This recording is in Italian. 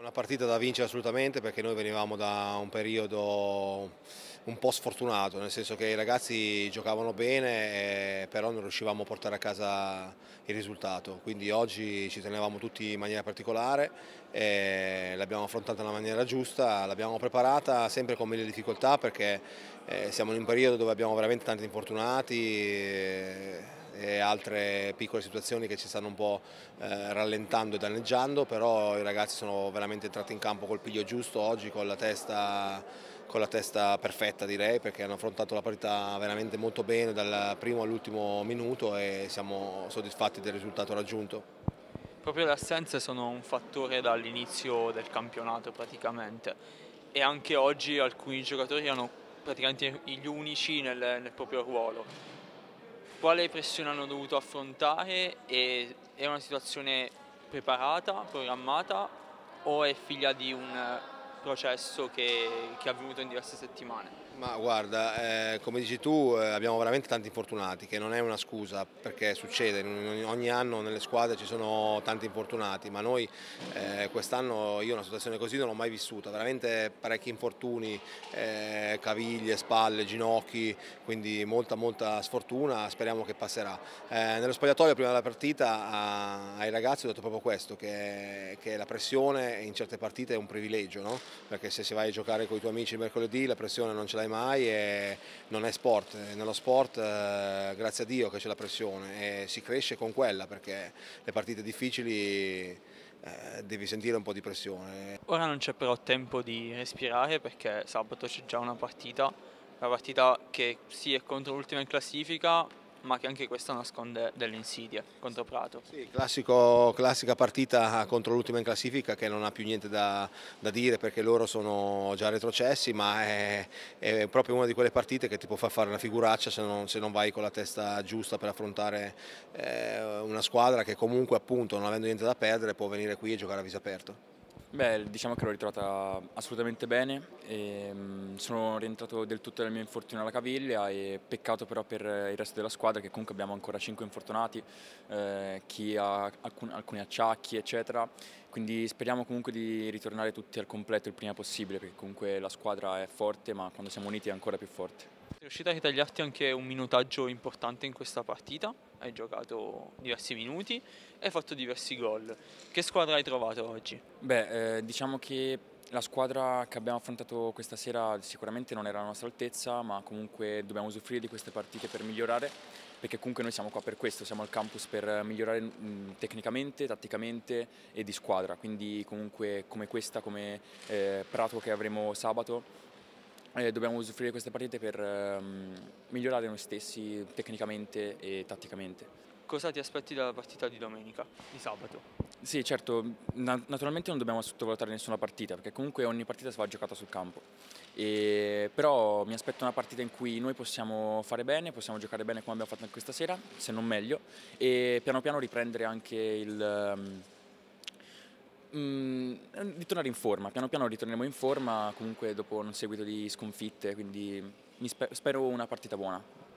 Una partita da vincere assolutamente perché noi venivamo da un periodo un po' sfortunato, nel senso che i ragazzi giocavano bene, però non riuscivamo a portare a casa il risultato. Quindi oggi ci tenevamo tutti in maniera particolare, l'abbiamo affrontata nella maniera giusta, l'abbiamo preparata sempre con mille difficoltà perché siamo in un periodo dove abbiamo veramente tanti infortunati. E altre piccole situazioni che ci stanno un po' rallentando e danneggiando, però i ragazzi sono veramente entrati in campo col piglio giusto oggi con la testa perfetta direi, perché hanno affrontato la partita veramente molto bene dal primo all'ultimo minuto e siamo soddisfatti del risultato raggiunto. Proprio le assenze sono un fattore dall'inizio del campionato praticamente e anche oggi alcuni giocatori erano praticamente gli unici nel proprio ruolo. Quale pressione hanno dovuto affrontare e è una situazione preparata, programmata o è figlia di un processo che è avvenuto in diverse settimane? Ma guarda, come dici tu, abbiamo veramente tanti infortunati, che non è una scusa, perché succede, ogni anno nelle squadre ci sono tanti infortunati, ma noi quest'anno io una situazione così non l'ho mai vissuta, veramente parecchi infortuni, caviglie, spalle, ginocchi, quindi molta sfortuna, speriamo che passerà. Nello spogliatoio prima della partita ai ragazzi ho detto proprio questo, che la pressione in certe partite è un privilegio, no? Perché se si vai a giocare con i tuoi amici il mercoledì la pressione non ce l'hai mai e non è sport. Nello sport grazie a Dio che c'è la pressione e si cresce con quella perché le partite difficili devi sentire un po' di pressione. Ora non c'è però tempo di respirare perché sabato c'è già una partita che sì è contro l'ultima in classifica, ma che anche questa nasconde delle insidie contro Prato. Sì, classica partita contro l'ultima in classifica che non ha più niente da dire perché loro sono già retrocessi, ma è proprio una di quelle partite che ti può far fare una figuraccia se non vai con la testa giusta per affrontare una squadra che comunque appunto non avendo niente da perdere può venire qui e giocare a viso aperto. Beh, diciamo che l'ho ritrovata assolutamente bene, sono rientrato del tutto dal mio infortunio alla caviglia e peccato però per il resto della squadra che comunque abbiamo ancora 5 infortunati, chi ha alcuni acciacchi eccetera, quindi speriamo comunque di ritornare tutti al completo il prima possibile perché comunque la squadra è forte ma quando siamo uniti è ancora più forte. Sei riuscito a ritagliarti anche un minutaggio importante in questa partita, hai giocato diversi minuti e hai fatto diversi gol. Che squadra hai trovato oggi? Beh, diciamo che la squadra che abbiamo affrontato questa sera sicuramente non era alla nostra altezza, ma comunque dobbiamo usufruire di queste partite per migliorare, perché comunque noi siamo qua per questo, siamo al campus per migliorare tecnicamente, tatticamente e di squadra, quindi comunque come questa, come Prato che avremo sabato, dobbiamo usufruire di queste partite per migliorare noi stessi tecnicamente e tatticamente. Cosa ti aspetti dalla partita di domenica, di sabato? Sì, certo, naturalmente non dobbiamo sottovalutare nessuna partita, perché comunque ogni partita si va giocata sul campo. Però mi aspetto una partita in cui noi possiamo fare bene, possiamo giocare bene come abbiamo fatto questa sera, se non meglio, e piano piano riprendere anche di tornare in forma. Piano piano ritorneremo in forma, comunque dopo un seguito di sconfitte, quindi spero una partita buona.